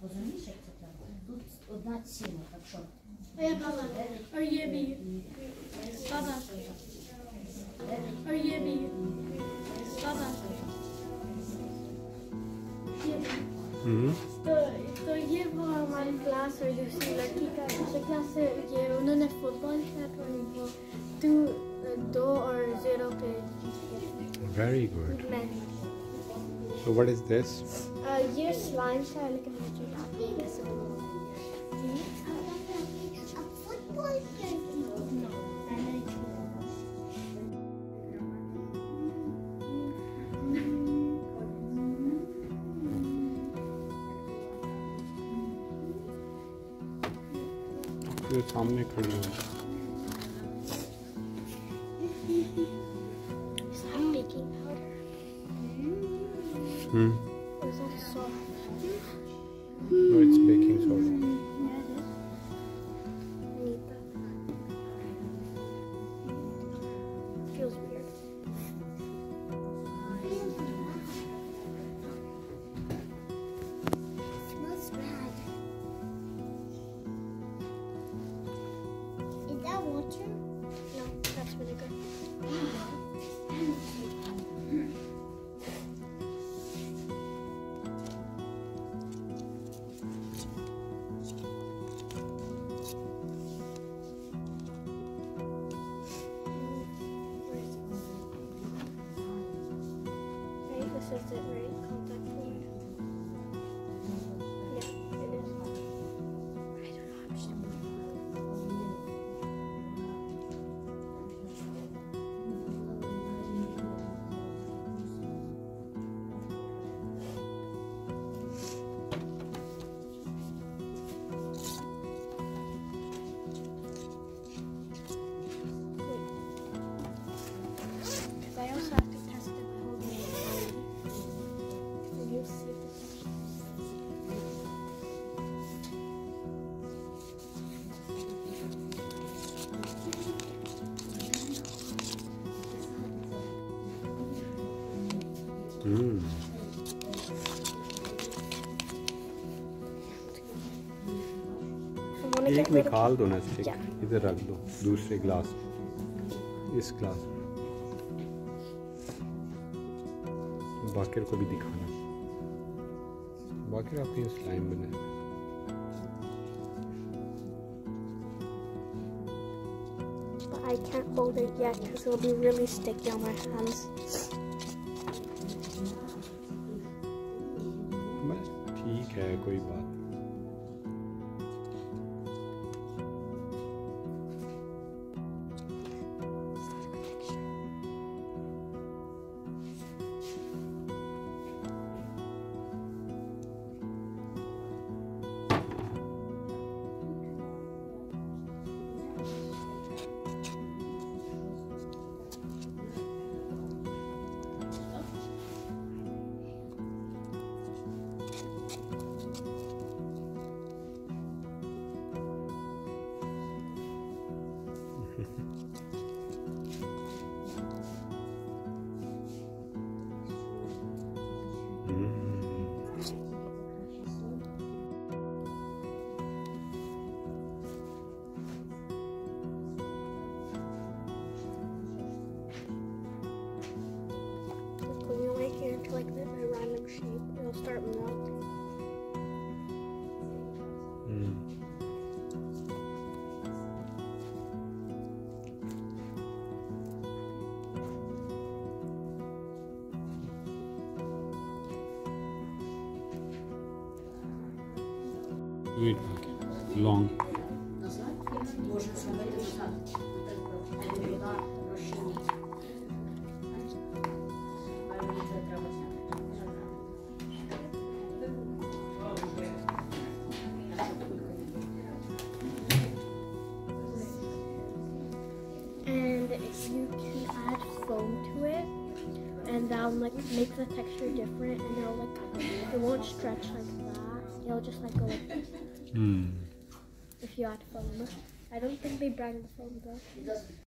Розумієш, як це треба? Тут одна ціна, так що. Are you me? Baba. Are you me? Baba. तो ये वो हमारी क्लास है दूसरी लड़की का दूसरी क्लास है ये उन्होंने फुटबॉल खेला तो वो 2-0 पे Very good. So what is this? ये स्लाइम है लेकिन मुझे आपको कैसे ये सामने खड़ी हो. Is that baking powder? Or is that salt? No, it's baking soda. Yeah, it is. I need that. Feels weird. Smells bad. Is that water? No, that's vinegar. Right, this is it, right? Contact fluid. Yeah, it is. I don't know, I'm just because I also have to test it by holding it down. So you'll see if this actually. I want to एक get rid of निकाल दो ना stick. Yeah. इधर रख दो दूसरे glass में. इस ग्लास में. बाकिर को भी दिखाना. बाकिर आपने स्लाइम बनाया. but I can't hold it yet because it'll be really sticky on my hands. बस ठीक है कोई बात. When you make it into like a random shape, it'll start melting. Wait, long. Можна зробити все. Вода розчинить. А мені це треба And you can add foam to it, and that'll like make the texture different, and it'll like it won't stretch like that. It'll just like go like if you add foam. I don't think they brand the foam though.